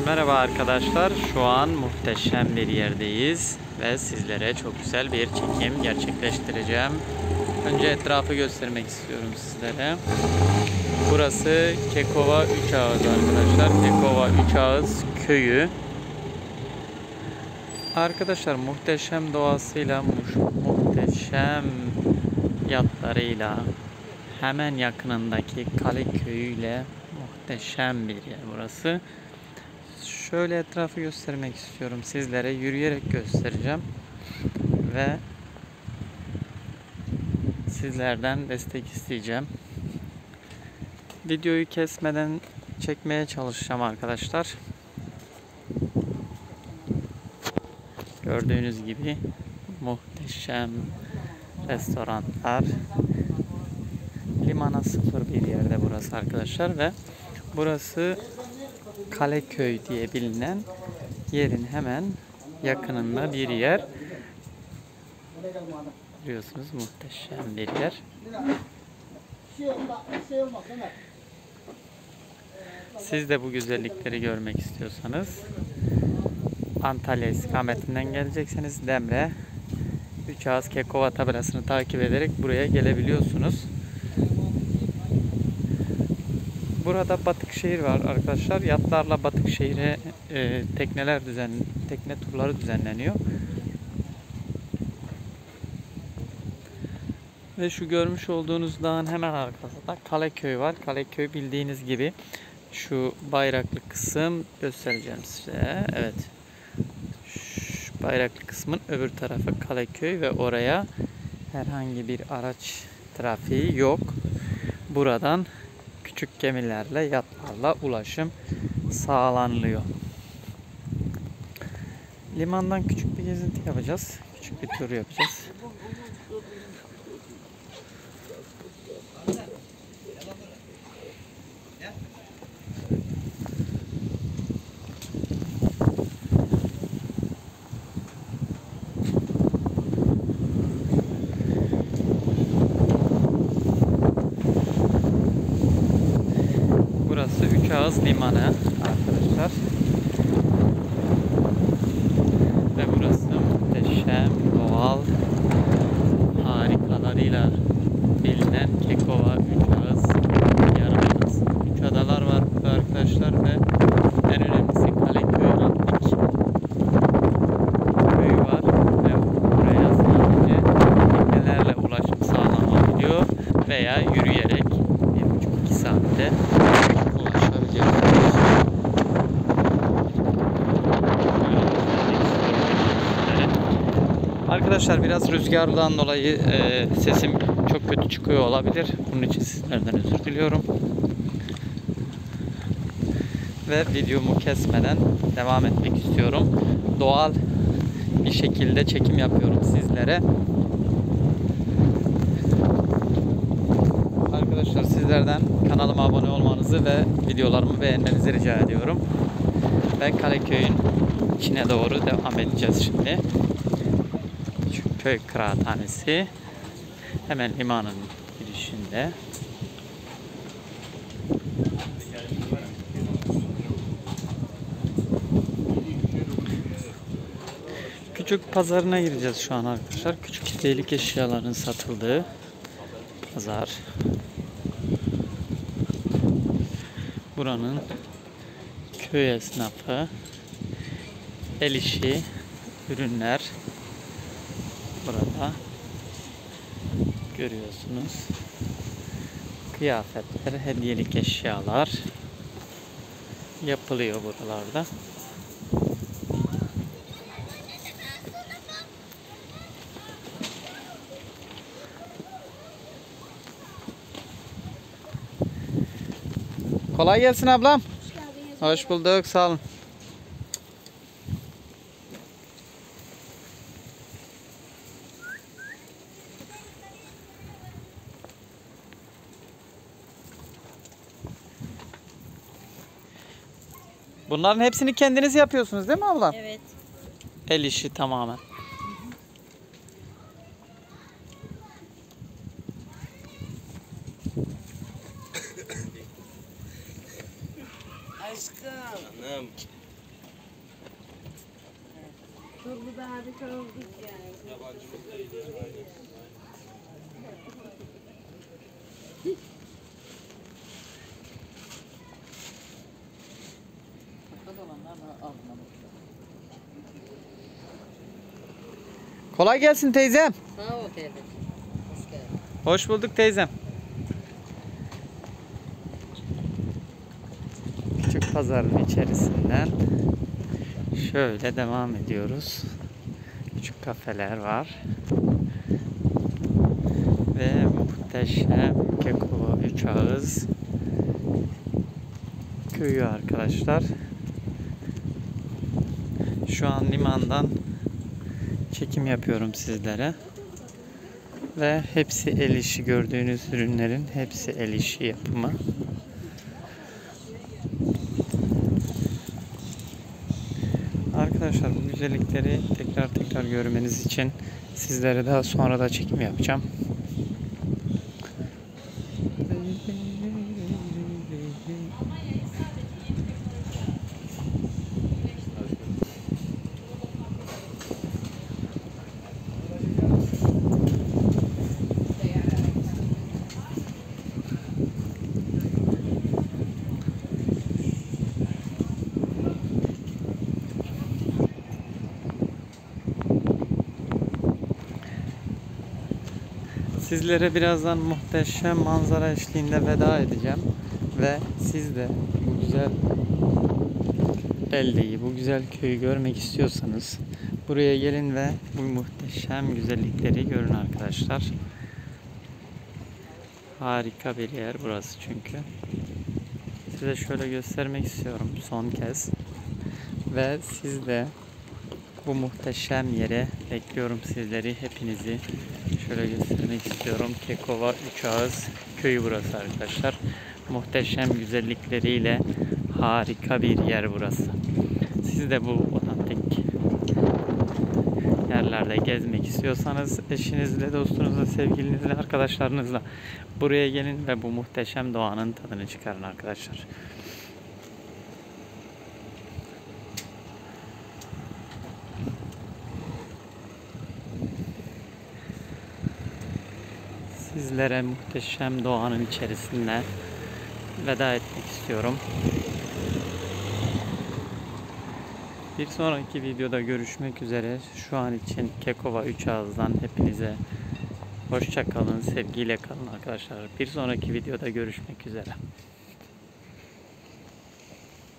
Merhaba arkadaşlar, şu an muhteşem bir yerdeyiz ve sizlere çok güzel bir çekim gerçekleştireceğim. Önce etrafı göstermek istiyorum sizlere. Burası Kekova Üçağız arkadaşlar. Kekova Üçağız köyü. Arkadaşlar muhteşem doğasıyla, muhteşem yatlarıyla, hemen yakınındaki Kale köyüyle muhteşem bir yer burası. Şöyle etrafı göstermek istiyorum sizlere, yürüyerek göstereceğim ve sizlerden destek isteyeceğim. Videoyu kesmeden çekmeye çalışacağım arkadaşlar. Gördüğünüz gibi muhteşem restoranlar, limana sıfır bir yerde burası arkadaşlar ve burası Kaleköy diye bilinen yerin hemen yakınında bir yer. Görüyorsunuz, muhteşem bir yer. Siz de bu güzellikleri görmek istiyorsanız Antalya ikametinden gelecekseniz Demre Üçağız Kekova tabelasını takip ederek buraya gelebiliyorsunuz. Burada Batıkşehir var arkadaşlar. Yatlarla Batıkşehir'e tekne turları düzenleniyor. Ve şu görmüş olduğunuz dağın hemen arkasında Kaleköy var. Kaleköy bildiğiniz gibi şu bayraklı kısım göstereceğim size. Evet. Şu bayraklı kısmın öbür tarafı Kaleköy ve oraya herhangi bir araç trafiği yok. Buradan küçük gemilerle, yatlarla ulaşım sağlanılıyor. Limandan küçük bir gezinti yapacağız. Küçük bir tur yapacağız. Burası Üçağız Limanı arkadaşlar. Ve burası muhteşem doğal harikalarıyla bilinen Kekova Üçağız Yarımadası. Üç adalar var burada arkadaşlar ve en önemlisi Kaleköy Antik köyü var ve buraya sadece teknelerle ulaşım sağlanabiliyor veya yürüyerek 1,5-2 saatte ulaşabiliyorsunuz. Arkadaşlar biraz rüzgardan dolayı sesim çok kötü çıkıyor olabilir. Bunun için sizlerden özür diliyorum. Ve videomu kesmeden devam etmek istiyorum. Doğal bir şekilde çekim yapıyorum sizlere. Arkadaşlar sizlerden kanalıma abone olmanızı ve videolarımı beğenmenizi rica ediyorum. Ben Kaleköy'ün içine doğru devam edeceğiz şimdi. Şu köy kıraathanesi hemen limanın girişinde. Küçük pazarına gireceğiz şu an arkadaşlar. Küçük hediyelik eşyaların satıldığı pazar. Buranın köy esnafı, el işi ürünler burada görüyorsunuz. Kıyafetler, hediyelik eşyalar yapılıyor buralarda. Kolay gelsin ablam. Hoş geldiniz. Hoş bulduk, sağ olun. Bunların hepsini kendiniz yapıyorsunuz değil mi ablam? Evet. El işi tamamen. Aşkım. Canım. Burada harika olduk yani. Kolay gelsin teyzem. Sağ ol teyze. Hoş geldin. Hoş bulduk teyzem. Küçük pazarın içerisinden şöyle devam ediyoruz. Küçük kafeler var. Ve muhteşem Kekova 3 Ağız köyü arkadaşlar. Şu an limandan çekim yapıyorum sizlere. Ve hepsi el işi, gördüğünüz ürünlerin hepsi el işi yapımı. Arkadaşlar bu güzellikleri tekrar görmeniz için sizlere daha sonra da çekim yapacağım. Sizlere birazdan muhteşem manzara eşliğinde veda edeceğim. Ve siz de bu güzel beldeyi, bu güzel köyü görmek istiyorsanız buraya gelin ve bu muhteşem güzellikleri görün arkadaşlar. Harika bir yer burası çünkü. Size şöyle göstermek istiyorum son kez. Ve siz de bu muhteşem yere bekliyorum sizleri, hepinizi. Şöyle göstermek istiyorum. Kekova 3 Ağız köyü burası arkadaşlar. Muhteşem güzellikleriyle harika bir yer burası. Siz de bu otantik yerlerde gezmek istiyorsanız eşinizle, dostunuzla, sevgilinizle, arkadaşlarınızla buraya gelin ve bu muhteşem doğanın tadını çıkarın arkadaşlar. Sizlere muhteşem doğanın içerisinde veda etmek istiyorum. Bir sonraki videoda görüşmek üzere. Şu an için Kekova 3 Ağız'dan hepinize hoşça kalın, sevgiyle kalın arkadaşlar. Bir sonraki videoda görüşmek üzere.